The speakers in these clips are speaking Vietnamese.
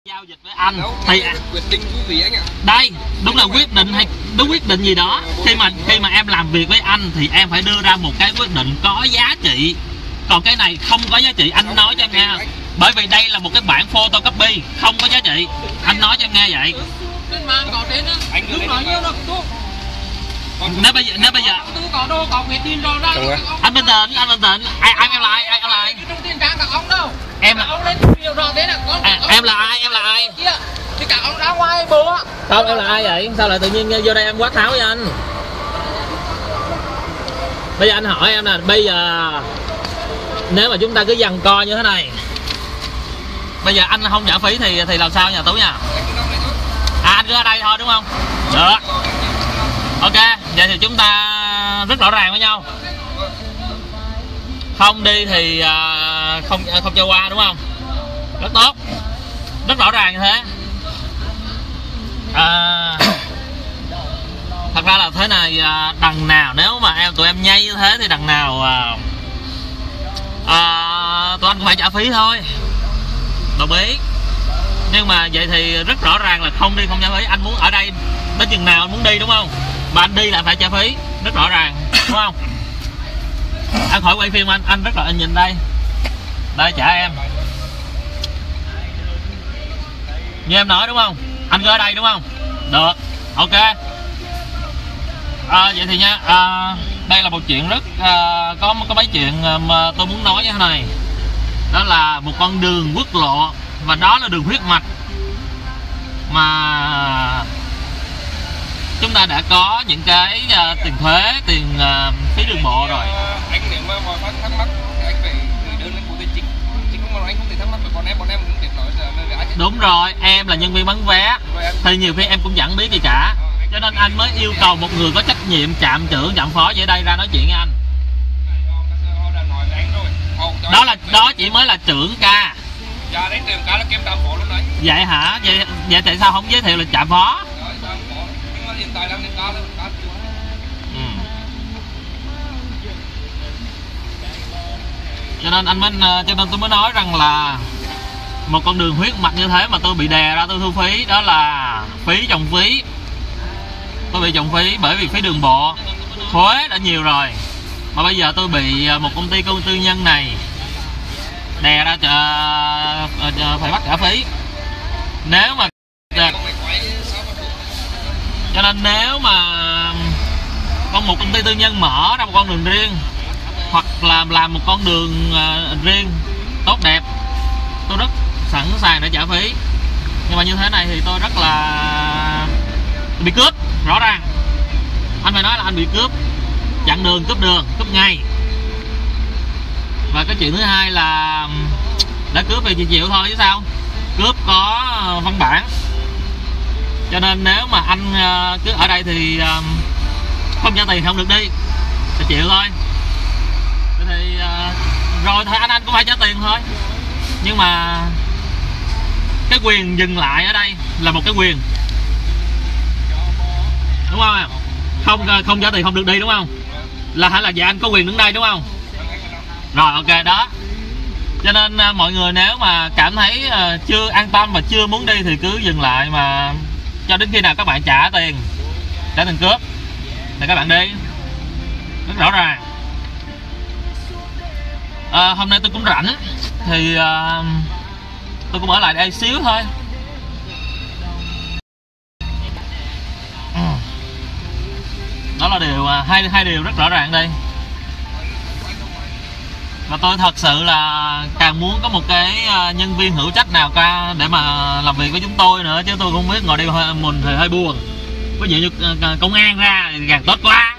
giao dịch với anh thì quyết định thú vị anh ạ. Đây đúng là quyết định hay đúng quyết định gì đó. Khi mà em làm việc với anh thì em phải đưa ra một cái quyết định có giá trị. Còn cái này không có giá trị, anh nói cho em nghe. Bởi vì đây là một cái bản photocopy không có giá trị. Anh nói cho em nghe vậy. Nếu bây giờ có đồ có quyết định rồi đó. anh bình tĩnh, em là ai? Trong tiền trang các ông đâu. Em là ông lên nhiều rồi thế là con. Em là ai? Thì các ông ra ngoài bố. Không, em là ai vậy? Sao lại tự nhiên vô đây em quát tháo với anh? Bây giờ anh hỏi em nè, bây giờ nếu mà chúng ta cứ giằng co như thế này, bây giờ anh không trả phí thì làm sao nhà Tú nha? Anh cứ ở đây thôi đúng không? Được. Ok, vậy thì chúng ta rất rõ ràng với nhau. Không đi thì không cho qua đúng không? Rất tốt, rất rõ ràng như thế. Thật ra là thế này, đằng nào nếu mà tụi em nhây như thế thì đằng nào tụi anh cũng phải trả phí thôi, đồng ý. Nhưng mà vậy thì rất rõ ràng là không đi không trả phí. Anh muốn ở đây đến chừng nào anh muốn đi đúng không? Mà anh đi là phải trả phí, rất rõ ràng đúng không? Anh khỏi quay phim anh rất là anh nhìn đây, đây trả em như em nói đúng không? Anh cứ ở đây đúng không? Được, ok. Vậy thì nha, đây là một chuyện rất có mấy chuyện mà tôi muốn nói như thế này. Đó là một con đường quốc lộ và đó là đường huyết mạch mà chúng ta đã có những cái tiền thuế, tiền phí đường bộ rồi. Anh nếu mà thắc mắc thì anh phải gửi đơn lên Bộ Tài chính. Chứ không mà anh không thể thắc mắc với bọn em cũng thể nói là ai. Đúng rồi, em là nhân viên bán vé thì nhiều khi em cũng chẳng biết gì cả. Cho nên anh mới yêu cầu một người có trách nhiệm, trạm trưởng, trạm phó vậy đây ra nói chuyện với anh. Đó chỉ mới là trưởng ca. Dạ đấy, trưởng ca là kiêm trạm phó luôn đấy. Vậy hả? Vậy tại sao không giới thiệu là trạm phó? Nhưng mà hiện tại đang lên ca lên ca. Cho nên tôi mới nói rằng là một con đường huyết mạch như thế mà tôi bị đè ra tôi thu phí, đó là phí chồng phí. Tôi bị chồng phí bởi vì phí đường bộ thuế đã nhiều rồi, mà bây giờ tôi bị một công ty tư nhân này đè ra phải bắt trả phí. Nếu mà cho nên nếu mà một công ty tư nhân mở ra một con đường riêng hoặc là làm một con đường riêng tốt đẹp, tôi rất sẵn sàng để trả phí. Nhưng mà như thế này thì tôi rất là bị cướp, rõ ràng anh phải nói là anh bị cướp, chặn đường, cướp ngay. Và cái chuyện thứ hai là đã cướp thì chịu thôi chứ sao, cướp có văn bản. Cho nên nếu mà anh cứ ở đây thì không trả tiền không được đi, thì chịu thôi. Thì rồi thôi anh cũng phải trả tiền thôi. Nhưng mà cái quyền dừng lại ở đây là một cái quyền, đúng không em? Không trả tiền không được đi đúng không? Là hẳn là dạ anh có quyền đứng đây đúng không? Rồi ok đó. Cho nên mọi người nếu mà cảm thấy chưa an tâm và chưa muốn đi thì cứ dừng lại, mà cho đến khi nào các bạn trả tiền cướp thì các bạn đi, rất rõ ràng. Hôm nay tôi cũng rảnh thì tôi cũng ở lại đây xíu thôi. Đó là điều hai điều rất rõ ràng đây. Và tôi thật sự là càng muốn có một cái nhân viên hữu trách nào ca để mà làm việc với chúng tôi nữa, chứ tôi không biết ngồi đây mình thì hơi buồn. Ví dụ như công an ra thì càng tốt quá.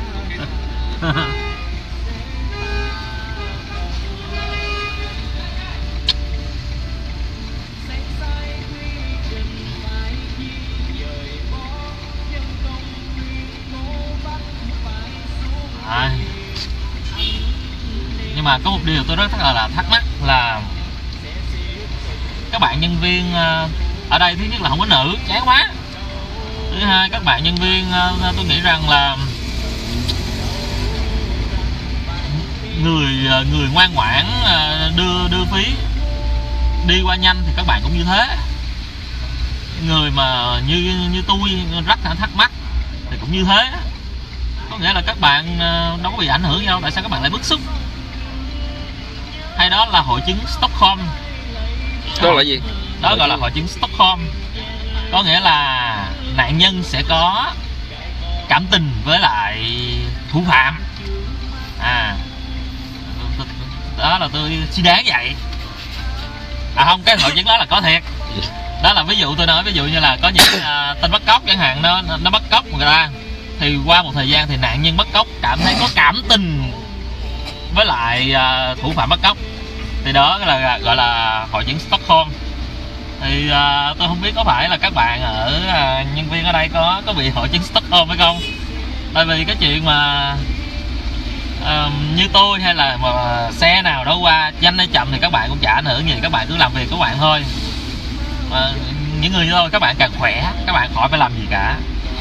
Nhưng mà có một điều tôi rất là thắc mắc là các bạn nhân viên ở đây, thứ nhất là không có nữ, chán quá. Thứ hai, các bạn nhân viên tôi nghĩ rằng là người ngoan ngoãn đưa phí đi qua nhanh thì các bạn cũng như thế. người mà như tôi rất là thắc mắc thì cũng như thế. Có nghĩa là các bạn đâu có bị ảnh hưởng đâu, tại sao các bạn lại bức xúc? Hay đó là hội chứng Stockholm. Đó là gì? Đó gọi là hội chứng Stockholm. Có nghĩa là nạn nhân sẽ có cảm tình với lại thủ phạm. Đó là tôi suy đoán vậy. Không, cái hội chứng đó là có thiệt. Đó là ví dụ tôi nói, ví dụ như là có những tên bắt cóc chẳng hạn, nó bắt cóc người ta, thì qua một thời gian thì nạn nhân bắt cóc cảm thấy có cảm tình với lại thủ phạm bắt cóc, thì đó là gọi là hội chứng Stockholm. Thì tôi không biết có phải là các bạn ở nhân viên ở đây có bị hội chứng Stockholm hay không. Tại vì cái chuyện mà như tôi hay là mà xe nào đó qua nhanh hay chậm thì các bạn cũng chả ảnh hưởng gì, các bạn cứ làm việc của các bạn thôi. Những người như tôi, các bạn càng khỏe, các bạn khỏi phải làm gì cả.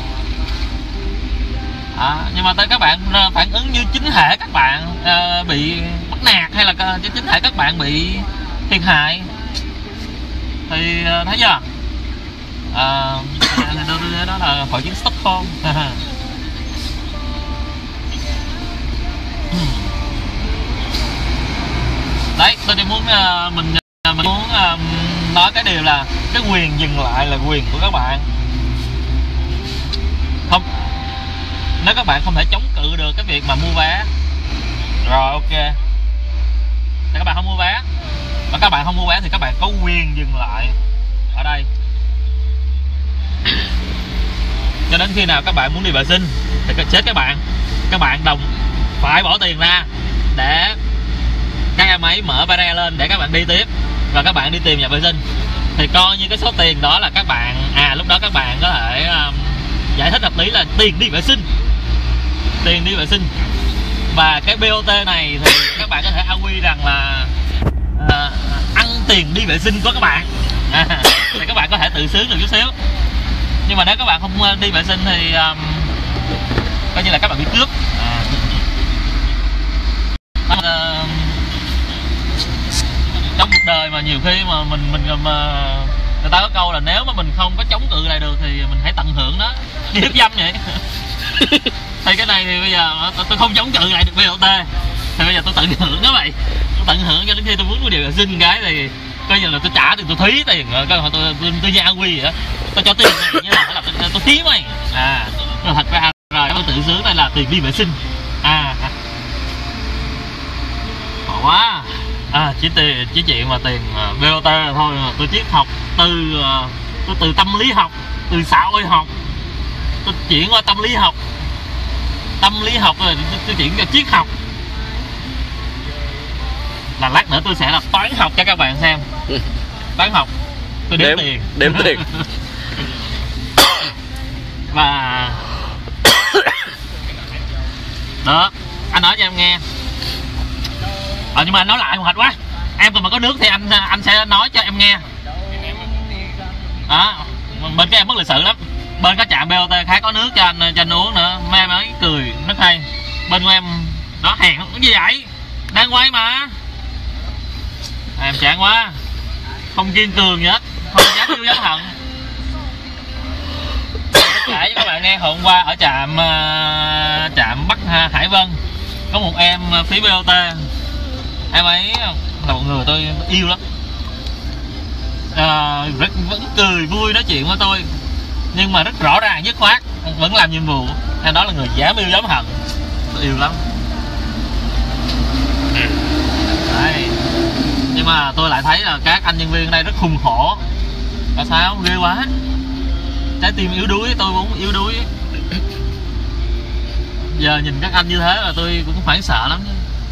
Nhưng mà tới các bạn phản ứng như chính hệ các bạn bị bắt nạt, hay là chính hệ các bạn bị thiệt hại, thì thấy chưa? Đó là hội chứng Stockholm. Đấy, tôi chỉ muốn mình muốn nói cái điều là cái quyền dừng lại là quyền của các bạn. Không, nếu các bạn không thể chống cự được cái việc mà mua vé, rồi ok, thì các bạn không mua vé. Và các bạn không mua vé thì các bạn có quyền dừng lại ở đây cho đến khi nào các bạn muốn đi vệ sinh thì chết các bạn đồng phải bỏ tiền ra để các em ấy mở barrier lên để các bạn đi tiếp, và các bạn đi tìm nhà vệ sinh thì coi như cái số tiền đó là các bạn lúc đó các bạn có thể giải thích hợp lý là tiền đi vệ sinh. Và cái BOT này thì các bạn có thể quy rằng là ăn tiền đi vệ sinh của các bạn. Thì các bạn có thể tự sướng được chút xíu. Nhưng mà nếu các bạn không đi vệ sinh thì coi như là các bạn bị cướp. Trong cuộc đời mà nhiều khi mà mình người ta có câu là nếu mà mình không có chống cự lại được thì mình hãy tận hưởng nó, như hiếp dâm vậy. Thì cái này thì bây giờ tôi không chống cự lại được BOT, thì bây giờ tôi tận hưởng đó vậy. Tôi tận hưởng cho đến khi tôi muốn có điều vệ sinh cái thì coi như là tôi trả tiền, tôi thí tiền, tôi như Awi vậy đó, tôi cho tiền này như là tôi thí mày. Nhưng thật ra rồi tôi tự sướng đây là tiền đi vệ sinh. Khổ quá. Chỉ chuyện mà tiền BOT thôi mà tôi triết học tôi từ tâm lý học, từ xã hội học tôi chuyển qua tâm lý học rồi tôi chuyển qua triết học. Là lát nữa tôi sẽ là toán học cho các bạn xem. Toán học tôi đếm tiền và đó, anh nói cho em nghe. Nhưng mà anh nói lại mệt quá. Em còn mà có nước thì anh sẽ nói cho em nghe. Bên cái em mất lịch sự lắm. Bên có trạm BOT khác có nước cho anh uống nữa. Mấy em ấy cười rất hay. Bên của em đó hèn cái gì vậy? Đang quay mà. Em chán quá. Không kiên cường gì hết, không dám yêu dám hận. Kể cho các bạn nghe, hôm qua ở trạm Bắc Hải Vân có một em phí BOT. Em ấy là một người tôi yêu lắm, vẫn cười vui nói chuyện với tôi, nhưng mà rất rõ ràng dứt khoát, vẫn làm nhiệm vụ. Em đó là người dám yêu dám hận, tôi yêu lắm. Đấy. Nhưng mà tôi lại thấy là các anh nhân viên ở đây rất khùng khổ. Tại sao? Ghê quá. Trái tim yếu đuối, tôi cũng yếu đuối. Giờ nhìn các anh như thế là tôi cũng hoảng sợ lắm.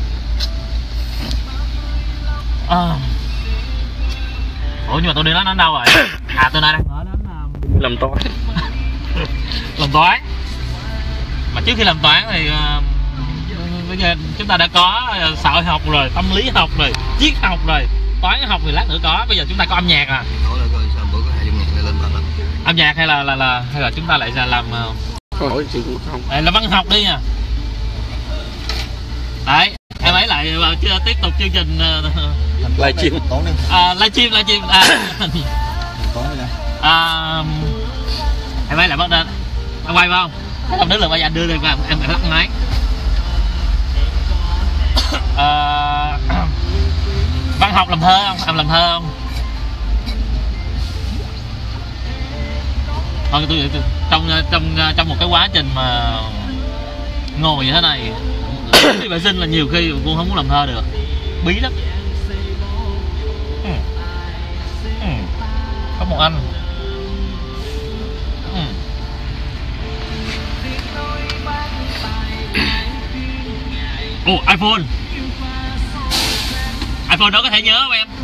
Ủa nhưng mà tôi đi nói nó đâu rồi? Tôi đang nói đến làm toán. Làm toán. Mà trước khi làm toán thì bây giờ chúng ta đã có xã hội học rồi, tâm lý học rồi, triết học rồi, toán học thì lát nữa có. Bây giờ chúng ta có âm nhạc à? Âm nhạc hay là chúng ta lại làm là văn học đi nha. Đấy, em ấy lại chưa tiếp tục chương trình livestream. Em ấy lại bắt lên. Em quay phải không? Không đứng được bây giờ anh đưa lên em lắc máy. Văn học làm thơ không? Em làm thơ không? Thôi tôi trong một cái quá trình mà ngồi như thế này đi vệ sinh là nhiều khi cũng không muốn làm thơ được, bí lắm. Có một anh iPhone đó có thể nhớ không em?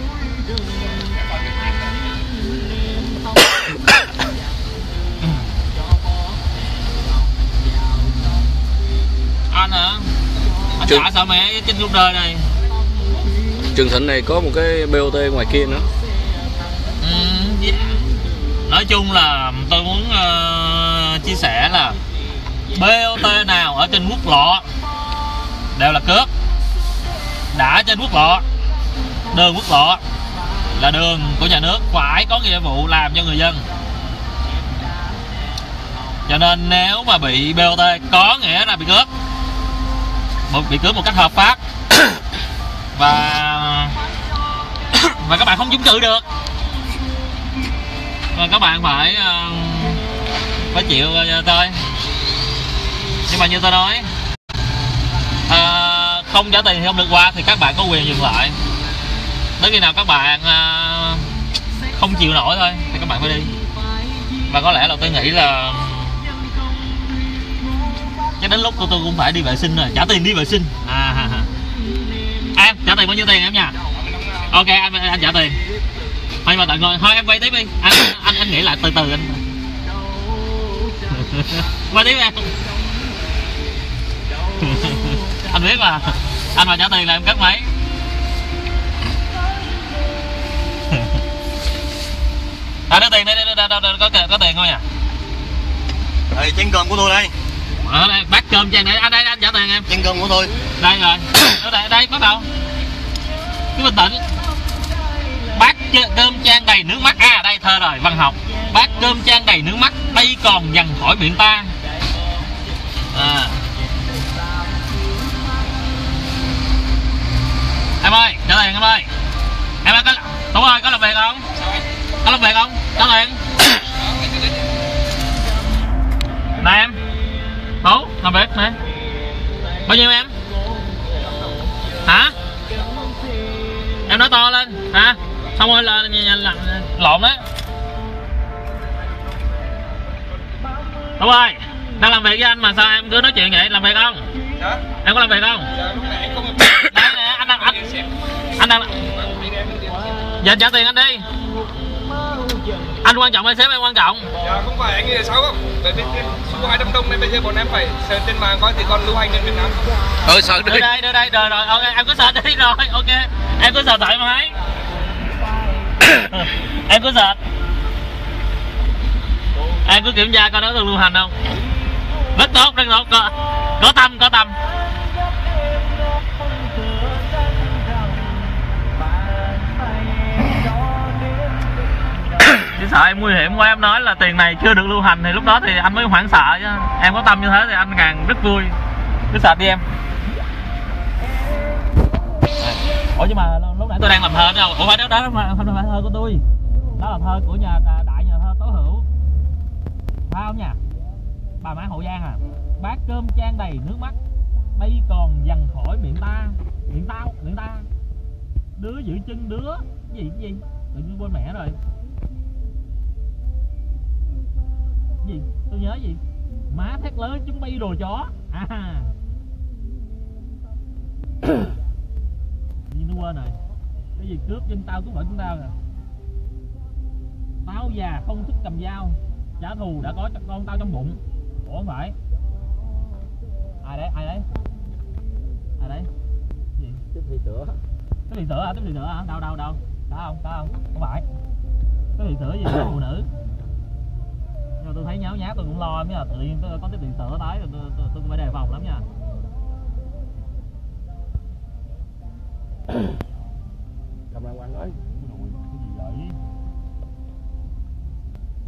Anh hả? Anh chả sợ mẹ trên cuộc đời này. Trường Thịnh này có một cái BOT ngoài kia nữa. Yeah. Nói chung là tôi muốn chia sẻ là BOT nào ở trên quốc lộ đều là cướp. Đã trên quốc lộ, đường quốc lộ là đường của nhà nước, phải có nghĩa vụ làm cho người dân. Cho nên nếu mà bị BOT có nghĩa là bị cướp, một cách hợp pháp và các bạn không chống cự được, và các bạn phải chịu thôi. Nhưng mà như tôi nói, không trả tiền thì không được qua thì các bạn có quyền dừng lại. Đến khi nào các bạn không chịu nổi thôi thì các bạn phải đi. Và có lẽ là tôi nghĩ là chắc đến lúc tôi cũng phải đi vệ sinh rồi, trả tiền đi vệ sinh. Em trả tiền bao nhiêu tiền em nha? Ok anh trả tiền. Thôi mà tận ngồi thôi em quay tiếp đi. Anh nghĩ lại từ từ anh. Quay tiếp em. Anh biết là anh mà trả tiền là em cắt máy. Đưa tiền đây, có tiền không nhỉ? Đây chén cơm của tôi đây. Ở đây bát cơm cho anh đây, anh trả tiền em. Chén cơm của tôi. Đây rồi. Ở đây bắt đầu. Cứ bình tĩnh. Bát cơm chan đầy nước mắt. Đây thơ rồi, văn học. Bát cơm chan đầy nước mắt, đây còn dằn khỏi miệng ta. Em ơi, trả tiền em ơi. Em ơi, Tú ơi, có làm việc không? Có làm việc không? Trả tiền. Nè em. Tú, làm việc nè. Bao nhiêu em? Hả? Em nói to lên, hả? Xong rồi là lộn đấy. Tú ơi, đang làm việc với anh mà sao em cứ nói chuyện vậy? Làm việc không? Hả? Em có làm việc không? Dạ, lúc nãy anh không... Đây nè, anh đang dạ trả tiền anh đi. Anh quan trọng hay sếp em quan trọng? Dạ không phải, anh nghĩ là sao không? Bởi vì số 2 Đông Đông này bây giờ bọn em phải search trên mạng coi thì còn lưu hành đến Việt Nam không? Search đi. Đưa đây rồi, ok em cứ search đi rồi, ok. Em cứ search thoải mái. Em cứ search. Em cứ kiểm tra coi nó được lưu hành không. Rất tốt, có tâm. Chỉ sợ em nguy hiểm quá, em nói là tiền này chưa được lưu hành thì lúc đó thì anh mới hoảng sợ chứ. Em có tâm như thế thì anh càng rất vui. Cứ sạch đi em. Ủa nhưng mà lúc nãy tôi đang làm thơ đâu? Ủa phải đó không phải thơ của tôi. Đó là thơ của đại nhà thơ Tố Hữu. Phải không nhỉ? Bà Mã Hậu Giang à. Bát cơm chan đầy nước mắt, đây còn dằn khỏi miệng ta. Miệng ta. Đứa giữ chân đứa. Cái gì? Tự nhiên quên mẹ rồi. Gì? Tôi nhớ gì? Má thét lớn chúng bay đồ chó. Gì nó quên rồi. Cái gì cướp trên tao cướp vợ chúng tao nè. Tao già không thích cầm dao, trả thù đã có cho con tao trong bụng. Ủa không phải. Ai đấy? Gì? Tiếp thị sữa hả? Đâu? Có không? Không phải. Tiếp thị sữa gì của phụ nữ. Nhưng mà tôi thấy nháo tôi cũng lo mới là tự nhiên tôi có tiếp thị sữa tới rồi tôi phải đề phòng lắm nha. Cầm lại quăng ơi. Cái gì vậy?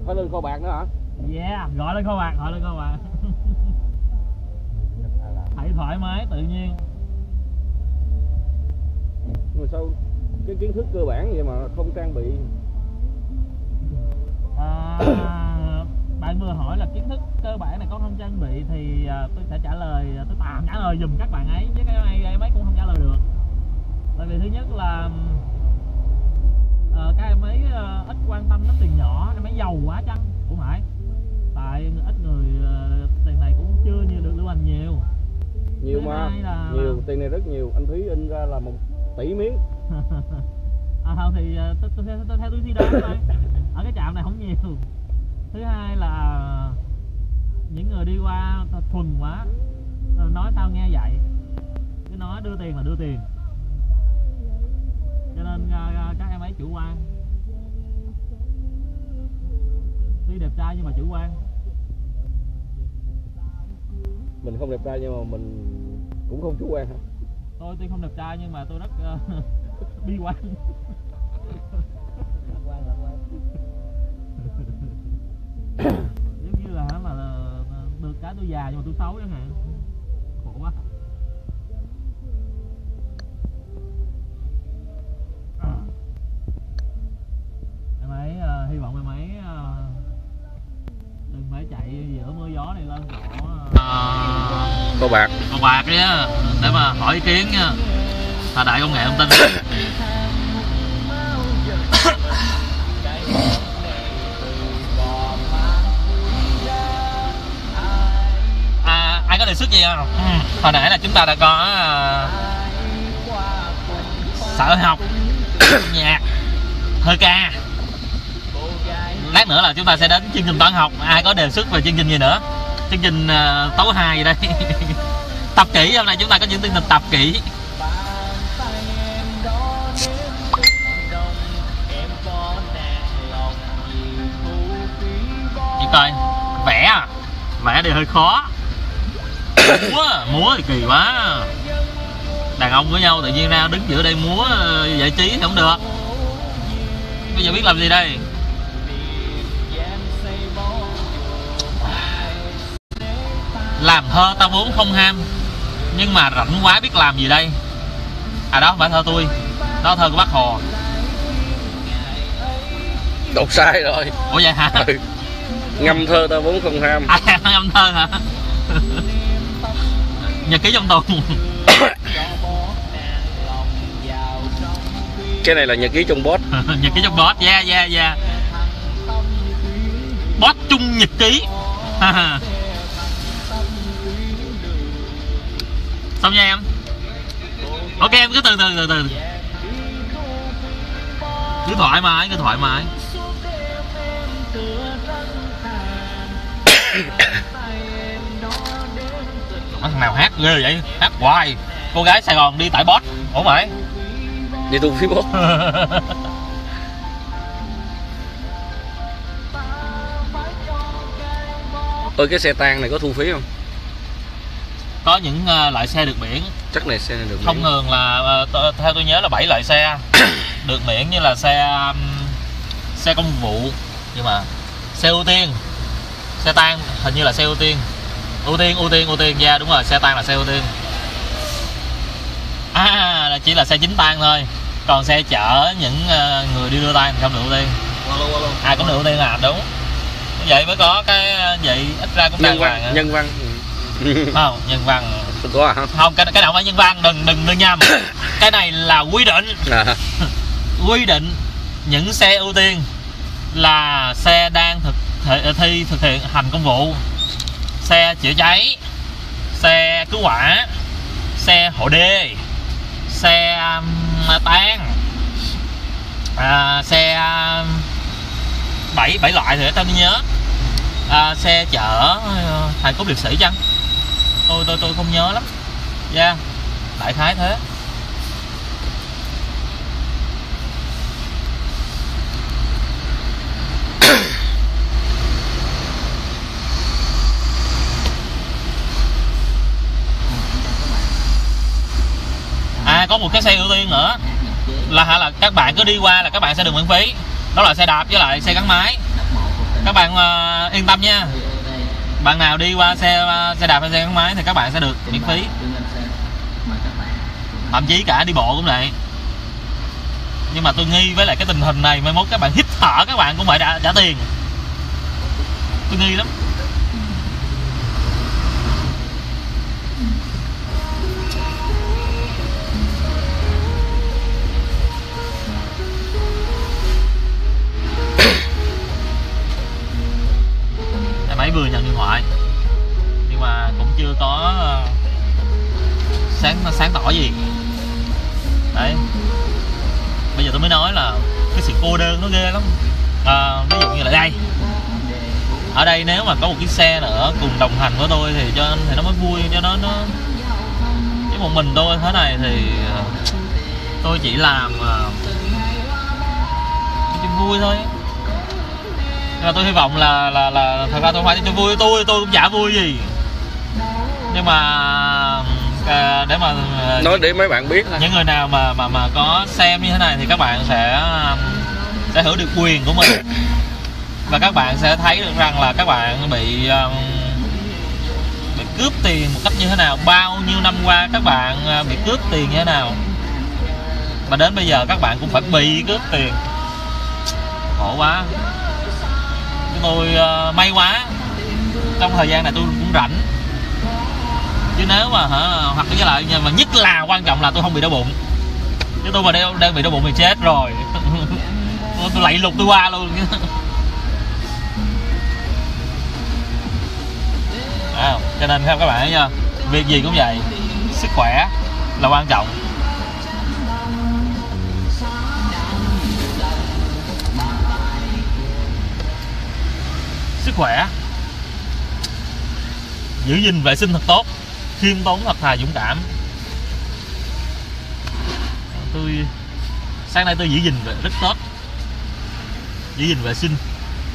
phải lên kho bạc nữa hả? Yeah, gọi lên kho bạc, gọi lên kho bạc. Hãy thoải mái tự nhiên. Nhưng mà sao cái kiến thức cơ bản vậy mà không trang bị? Bạn vừa hỏi là kiến thức cơ bản này con không trang bị thì tôi sẽ trả lời, tôi tạm trả lời giùm các bạn ấy, chứ cái em ấy cũng không trả lời được. Tại vì thứ nhất là các em ấy ít quan tâm đến tiền nhỏ, em ấy giàu quá chăng? Cũng phải. Tại ít người tiền này cũng chưa như được lưu hành nhiều. Nhiều mà, nhiều, tiền này rất nhiều, anh Thúy in ra là 1 tỷ miếng. Không thì tôi theo tôi suy đoán thôi. Ở cái trạm này không nhiều. Thứ hai là những người đi qua thuần quá, nói sao nghe vậy, cứ nói đưa tiền là đưa tiền, cho nên các em ấy chủ quan. Tuy đẹp trai nhưng mà chủ quan. Mình không đẹp trai nhưng mà mình cũng không chủ quan hả? Tôi tuy không đẹp trai nhưng mà tôi rất bi quan. Giống như là được cái tôi già nhưng mà tôi xấu chẳng hạn, khổ quá. Em ấy hy vọng em ấy đừng phải chạy giữa mưa gió này lên Kho bạc đi á, để mà hỏi ý kiến nha. Thời đại công nghệ thông tin. Ai có đề xuất gì không? Hồi nãy là chúng ta đã có sở học, nhạc, thơ ca. Lát nữa là chúng ta sẽ đến chương trình toán học. Ai có đề xuất về chương trình gì nữa? Chương trình tối 2 gì đây? Tập kỹ, hôm nay chúng ta có những chương trình tập kỹ. Chị coi, vẽ thì hơi khó. Múa thì kỳ quá. Đàn ông với nhau tự nhiên ra đứng giữa đây múa giải trí thì không được. Bây giờ biết làm gì đây? Làm thơ ta vốn không ham, nhưng mà rảnh quá biết làm gì đây. Đó không phải thơ tôi, đó là thơ của Bác Hồ. đọc sai rồi. Ủa vậy hả? Ừ. Ngâm thơ ta vốn không ham. Ngâm thơ hả? Nhật ký trong tù. Cái này là nhật ký trong boss. Nhật ký trong boss, yeah. Boss chung nhật ký. Xong nha em. Ok em cứ từ từ. Cứ thoải mái. Thằng nào hát ghê vậy? Hát hoài. Cô gái Sài Gòn đi tải boss. Ủa phải? Đi thu phí boss. Ôi cái xe tang này có thu phí không? Có những loại xe được miễn. Chắc này xe này được miễn. Thông thường là theo tôi nhớ là 7 loại xe được miễn, như là xe công vụ, nhưng mà xe ưu tiên, xe tang hình như là xe ưu tiên, yeah, đúng rồi, xe tang là xe ưu tiên. Là chỉ là xe chính tang thôi, còn xe chở những người đi đưa tang thì không được ưu tiên. Ai cũng được ưu tiên à? Đúng vậy mới có cái vậy, ít ra cũng đàng hoàng. Nhân văn không, nhân văn có à? Không, cái nào không phải nhân văn, đừng nhầm. Cái này là quy định. Quy định những xe ưu tiên là xe đang thực hiện hành công vụ, xe chữa cháy, xe cứu hỏa, xe hộ đê, xe tang, xe 7 loại thì tao nhớ. Xe chở hài cốt liệt sĩ chăng? Tôi không nhớ lắm. Yeah, đại khái thế. Có một cái xe ưu tiên nữa là các bạn cứ đi qua là các bạn sẽ được miễn phí. Đó là xe đạp với lại xe gắn máy. Các bạn yên tâm nha. Bạn nào đi qua xe đạp hay xe gắn máy thì các bạn sẽ được miễn phí. Thậm chí cả đi bộ cũng vậy. Nhưng mà tôi nghi với lại cái tình hình này, mai mốt các bạn hít thở các bạn cũng phải trả tiền. Tôi nghi lắm. Máy vừa nhận điện thoại nhưng mà cũng chưa có sáng tỏ gì. Đấy, bây giờ tôi mới nói là cái sự cô đơn nó ghê lắm. Ví dụ như là đây, ở đây nếu mà có một chiếc xe nữa cùng đồng hành với tôi thì nó mới vui, cho nó chứ một mình tôi thế này thì tôi chỉ làm cho vui thôi. Nhưng mà tôi hy vọng là thật ra tôi phải cho vui, tôi cũng chả vui gì, nhưng mà để mà nói để mấy bạn biết những người nào mà có xem như thế này thì các bạn sẽ hiểu được quyền của mình, và các bạn sẽ thấy được rằng là các bạn bị cướp tiền một cách như thế nào, bao nhiêu năm qua các bạn bị cướp tiền như thế nào, và đến bây giờ các bạn cũng phải bị cướp tiền. Khổ quá. Tôi may quá trong thời gian này tôi cũng rảnh, chứ nếu mà hoặc với lại mà nhất là quan trọng là tôi không bị đau bụng, chứ tôi mà đang bị đau bụng thì chết rồi. tôi lạy lục tôi qua luôn. Cho nên các bạn thấy nha, việc gì cũng vậy, sức khỏe là quan trọng. Sức khỏe, giữ gìn vệ sinh thật tốt, khiêm tốn thật thà dũng cảm. Sáng nay tôi giữ gìn rất tốt, giữ gìn vệ sinh.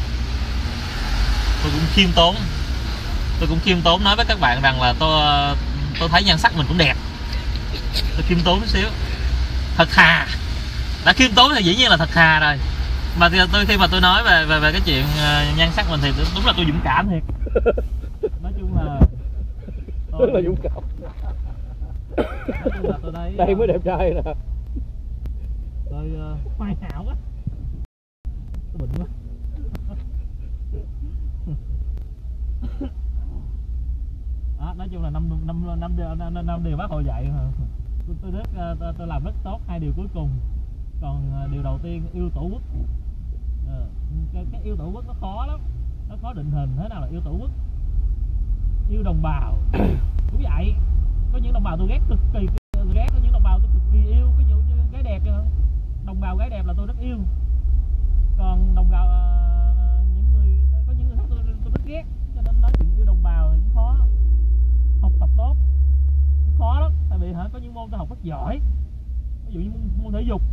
Tôi cũng khiêm tốn nói với các bạn rằng là tôi thấy nhan sắc mình cũng đẹp. Tôi khiêm tốn chút xíu, thật thà. Đã khiêm tốn thì dĩ nhiên là thật thà rồi. Mà khi mà tôi nói về cái chuyện nhan sắc mình thì đúng là tôi dũng cảm thiệt. Nói chung là rất là dũng cảm. Tôi thấy đây mới đẹp trai nè. Tôi hoàn hảo quá. Tôi bệnh quá. Nói chung là năm điều bác Hồ dạy. Tôi làm rất tốt 2 điều cuối cùng. Còn điều đầu tiên yêu tổ quốc. Cái yêu tổ quốc nó khó lắm, nó khó định hình. Thế nào là yêu tổ quốc? Yêu đồng bào cũng vậy. Có những đồng bào tôi ghét cực kỳ ghét, có những đồng bào tôi cực kỳ yêu. Ví dụ như gái đẹp, đồng bào gái đẹp là tôi rất yêu. Còn đồng bào có những người khác tôi rất ghét. Cho nên nói chuyện yêu đồng bào thì cũng khó. Học tập tốt cũng khó lắm, tại vì có những môn tôi học rất giỏi, ví dụ như môn thể dục.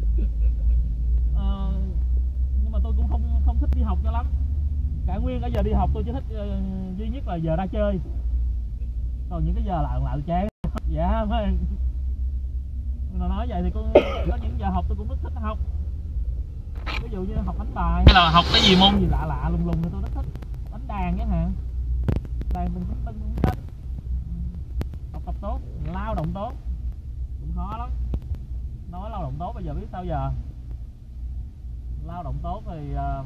Nhưng mà tôi cũng không thích đi học cho lắm. Cả nguyên cả giờ đi học tôi chỉ thích duy nhất là giờ ra chơi. Còn những cái giờ lại chán. Dạ mấy mà nói vậy thì có những giờ học tôi cũng rất thích học. Ví dụ như học đánh bài hay là học cái gì môn gì lạ lùng thì tôi rất thích. Đánh đàn chẳng hạn, đàn từng đánh. Học tập tốt, lao động tốt cũng khó lắm. Nói lao động tốt bây giờ biết sao giờ. Lao động tốt thì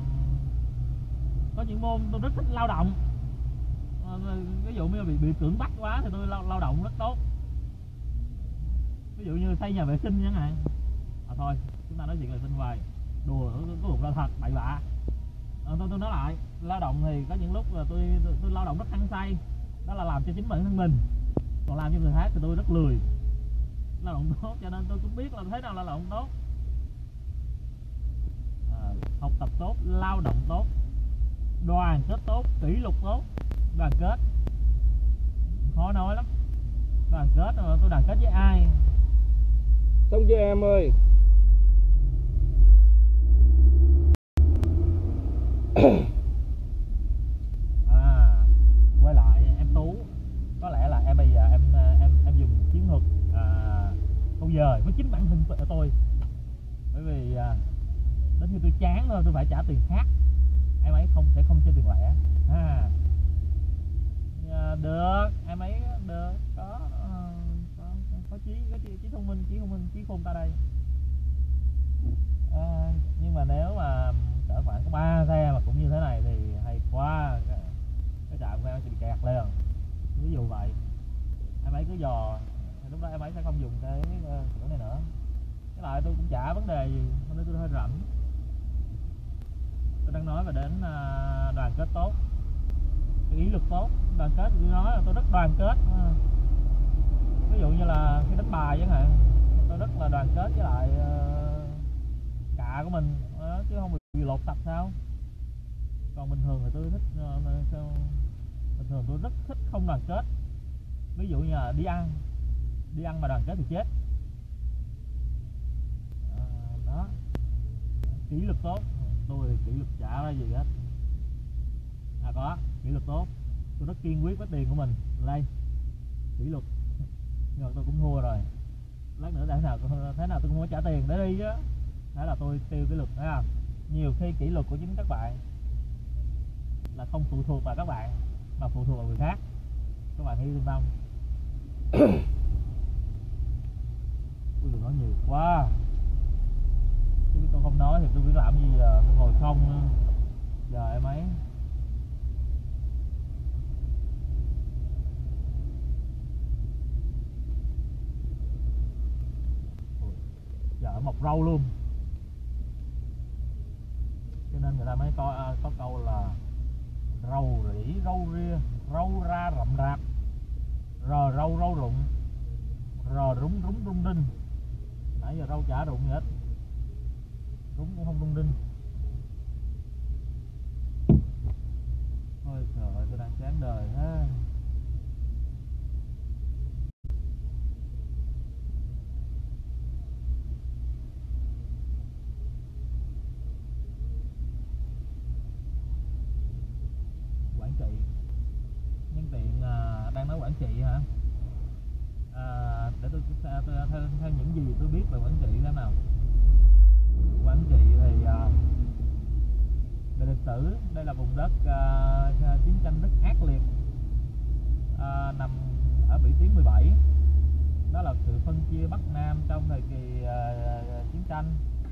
có những môn tôi rất thích lao động. Ví dụ như bị cưỡng bắt quá thì tôi lao động rất tốt. Ví dụ như xây nhà vệ sinh chẳng hạn. Thôi chúng ta nói chuyện vệ sinh hoài, đùa có một ra thật bậy bạ. Tôi nói lại, lao động thì có những lúc là tôi lao động rất hăng say, đó là làm cho chính bản thân mình. Còn làm cho người khác thì tôi rất lười. Lao động tốt cho nên tôi cũng biết là thế nào là lao động tốt. Học tập tốt, lao động tốt, đoàn kết tốt, kỷ luật tốt. Đoàn kết khó nói lắm. Đoàn kết mà tôi đoàn kết với ai? Xong chưa em ơi? Quay lại em Tú, có lẽ là bây giờ em dùng chiến thuật câu giờ với chính bản thân tôi. Bởi vì đến khi tôi chán thôi tôi phải trả tiền khác. em ấy sẽ không chơi tiền lẻ. Được, em ấy được, có trí thông minh, trí khôn ta đây. Nhưng mà nếu mà cỡ khoảng có 3 xe mà cũng như thế này thì hay quá, cái trạm của em sẽ bị kẹt liền. Ví dụ vậy, em ấy cứ dò, lúc đó em ấy sẽ không dùng cái cửa này nữa. Cái lại tôi cũng chả vấn đề gì, hôm nay tôi hơi rảnh. Tôi đang nói về đến đoàn kết tốt, kỷ luật tốt. Đoàn kết thì tôi nói là tôi rất đoàn kết. Ví dụ như là khi đánh bài chẳng hạn, tôi rất là đoàn kết với lại cạ của mình, chứ không bị lột tập sao. Còn bình thường thì tôi thích bình thường tôi rất thích không đoàn kết. Ví dụ như là đi ăn mà đoàn kết thì chết. Đó, kỷ luật tốt, tôi thì kỷ luật chả là gì hết. Có kỷ luật tốt, tôi rất kiên quyết với tiền của mình đây, kỷ luật. Nhưng mà tôi cũng thua rồi, lát nữa thế nào tôi cũng phải trả tiền để đi chứ. Thế là tôi tiêu kỷ luật, thấy không? Nhiều khi kỷ luật của chính các bạn là không phụ thuộc vào các bạn mà phụ thuộc vào người khác. Các bạn hãy yên tâm. Tôi đừng nói nhiều quá, chứ tôi không nói thì tôi biết làm gì giờ. Tôi ngồi không giờ em ấy. Giờ mọc râu luôn, cho nên người ta mới có câu là râu rỉ râu ria, râu ra rậm rạp, rờ râu râu rụng, rờ rúng rúng rung đinh. Nãy giờ râu chả rụng gì hết, rúng cũng không rung đinh. Ôi trời ơi, tôi đang chán đời ha. Quảng Trị, nhân tiện đang nói Quảng Trị hả? Để tôi theo những gì tôi biết về Quảng Trị thế nào. Quảng Trị thì về lịch sử đây là vùng đất chiến tranh rất ác liệt, nằm ở vĩ tuyến 17. Đó là sự phân chia Bắc Nam trong thời kỳ chiến tranh.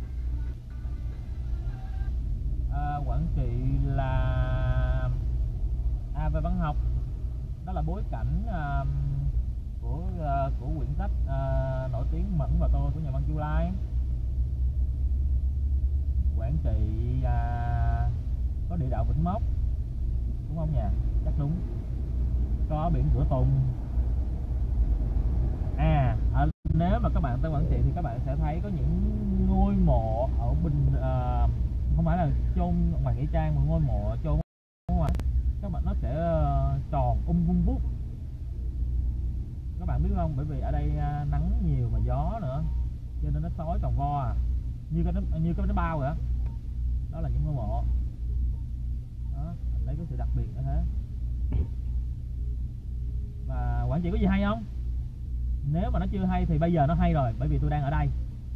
Quảng Trị là về văn học, đó là bối cảnh của quyển sách nổi tiếng Mẫn và Tôi của nhà văn Chu Lai. Quảng Trị có địa đạo Vĩnh Mốc, đúng không nhỉ? Chắc đúng. Có biển Cửa Tùng. Nếu mà các bạn tới Quảng Trị thì các bạn sẽ thấy có những ngôi mộ ở không phải là chôn ngoài nghĩa trang mà ngôi mộ chôn ngoài. Các bạn nó sẽ tròn vung vút. Các bạn biết không? Bởi vì ở đây nắng nhiều mà gió nữa, cho nên nó sói tròn vo như cái bao vậy đó. Đó là những ngôi mộ đó, đấy có sự đặc biệt như thế. Và Quảng Trị có gì hay không? Nếu mà nó chưa hay thì bây giờ nó hay rồi, bởi vì tôi đang ở đây.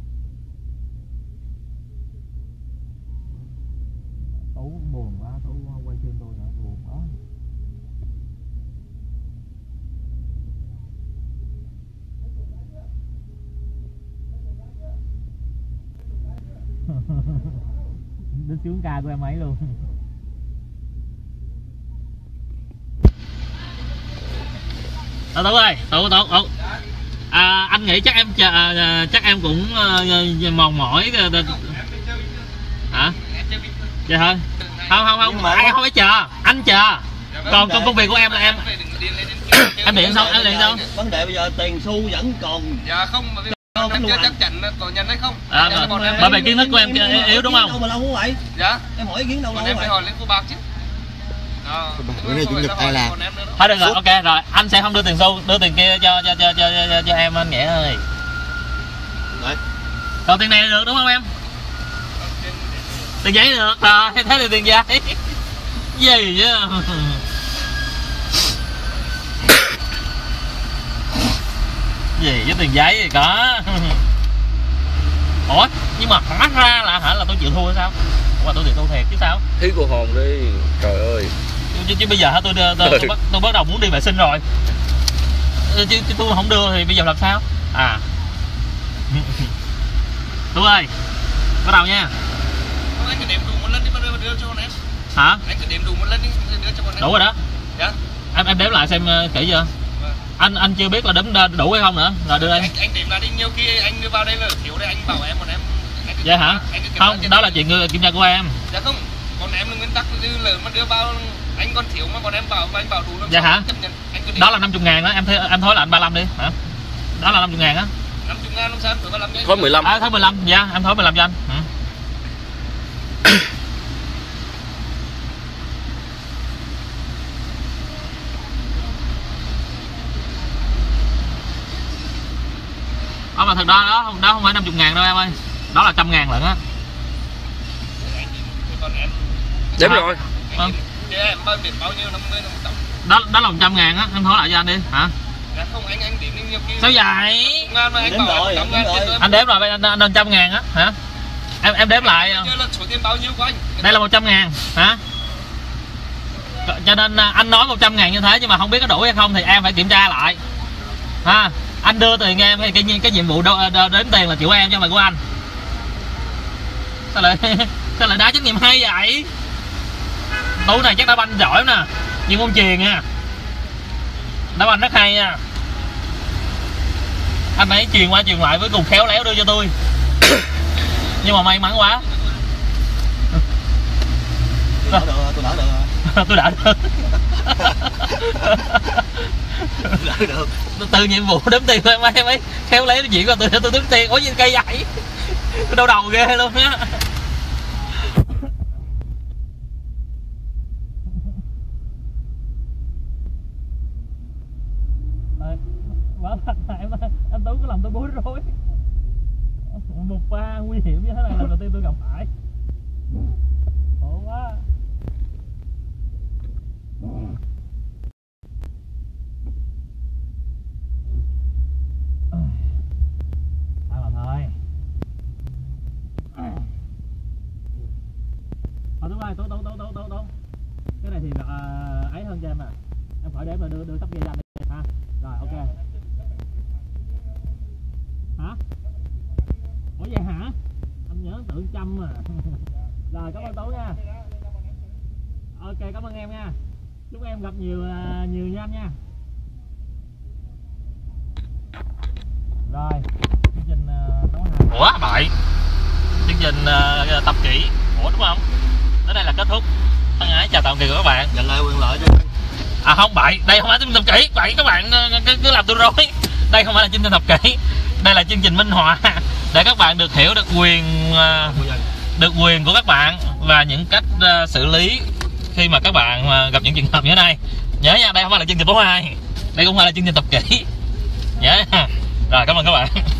Tú buồn quá, Tú quay phim tôi nữa, buồn quá. Đến xuống ca của em ấy luôn. Tú ơi, Tú. Anh nghĩ chắc em cũng mòn mỏi hả? Vậy thôi. Không, anh không phải chờ, anh chờ. Còn công việc của em là em điện xong, anh điện xong. Vấn đề bây giờ tiền xu vẫn còn. Dạ không, mà em chưa chắc chắn còn nhận hay không. Bởi vì kiến thức của em yếu đúng không? Đâu mà lâu không vậy? Dạ. Em hỏi ý kiến đâu lâu vậy? Em phải hỏi lên cô bác chứ. Bữa nay chủ nhật ai làm? Thôi được rồi, ok rồi, anh sẽ không đưa tiền xu, đưa tiền kia cho em anh Nghĩa ơi. Đấy. Còn tiền này được đúng không em? Tiền giấy được rồi, thế thì tiền giấy. Gì chứ? Gì với tiền giấy thì có. Ủa? Nhưng mà hóa ra là tôi chịu thua hay sao? Mà tôi chịu thua thiệt chứ sao? Thấy cô hồn đi, trời ơi. Chứ bây giờ tôi bắt đầu muốn đi vệ sinh rồi. Chứ tôi không đưa thì bây giờ làm sao? À. Tú ơi, bắt đầu nha. Anh cứ đếm đủ một lần đi mà đưa cho con em. Hả? Anh cứ đếm đủ một lần đi đưa cho con em. Đủ rồi đó. Dạ. Em đếm lại xem kỹ chưa? Anh chưa biết là đếm đủ hay không nữa, rồi đưa đây. Anh đếm lại đi, nhiều khi anh đưa vào đây là thiếu đây, anh bảo em, còn em. Dạ hả? Không, đó là chuyện kiểm tra của em. Dạ không, còn em là nguyên tắc dư lỡ mà đưa vào anh còn thiếu mà còn em bảo anh bảo đủ làm dạ hả? Đó là 50.000 đó, em thối là anh 35 đi hả? Đó là 50.000 á. 50.000 không sao, thối 15 cho anh. Thối 15. À, thối 15, dạ, em thối 15 cho anh. Mà thật đó không phải 50.000 đâu em ơi. Đó là 100.000 lận á. Đếm rồi. Vâng. Em bao nhiêu 50 100. Đó là 100.000 á, em thối lại cho anh đi hả? Dạ không, anh đếm đi nhiều khi. Sao vậy? Mà anh Đếm bảo rồi, 100.000 anh đếm rồi, anh 100.000 á hả? Em đếm lại. Chưa là số tiền bao nhiêu của anh? Đây là 100.000 hả? Cho nên anh nói 100.000 như thế nhưng mà không biết có đủ hay không thì em phải kiểm tra lại ha. Anh đưa tiền em hay cái nhiệm vụ đếm tiền là chịu em chứ không phải của anh. Sao lại đá trách nhiệm hay vậy? Tú này chắc đá banh giỏi nè, nhưng môn chuyền nha, đá banh rất hay nha. Anh ấy truyền qua truyền lại với cùng khéo léo đưa cho tôi. Nhưng mà may mắn quá. Tôi đỡ được. Tôi đỡ được. Đỡ được. Từ nhiệm vụ đếm tiền của em ấy khéo léo chuyện của tôi đếm tiền. Ủa gì cây vậy? Tôi đau đầu ghê luôn á. Quá thật em Tú có làm tôi bối rối. Một pha nguy hiểm như thế này lần đầu tiên tôi gặp phải. Khổ quá. Thôi mà thôi. Tú ơi, Tú. Cái này thì ấy hơn cho em à. Em khỏi đếm rồi đưa tóc dây anh đi ha. Rồi ok. Hả? Ủa vậy hả? Anh nhớ tưởng trăm mà. Rồi cảm ơn Tú nha. Ok cảm ơn em nha. Chúc em gặp nhiều như anh nha. Rồi chương trình đấu hài. Ủa bậy. Chương trình tập kỹ. Ủa đúng không? Đến đây là kết thúc. Thân ái chào tạm biệt các bạn. Giành lại quyền lợi cho anh. À không bậy, đây không phải chương trình tập kỹ. Bậy các bạn cứ làm tôi rối. Đây không phải là chương trình tập kỹ. Đây là chương trình minh họa để các bạn được hiểu được quyền của các bạn và những cách xử lý khi mà các bạn gặp những trường hợp như thế này. Nhớ nha, đây không phải là chương trình bố hai, đây cũng phải là chương trình tập kỹ. Nhớ nha. Rồi cảm ơn các bạn.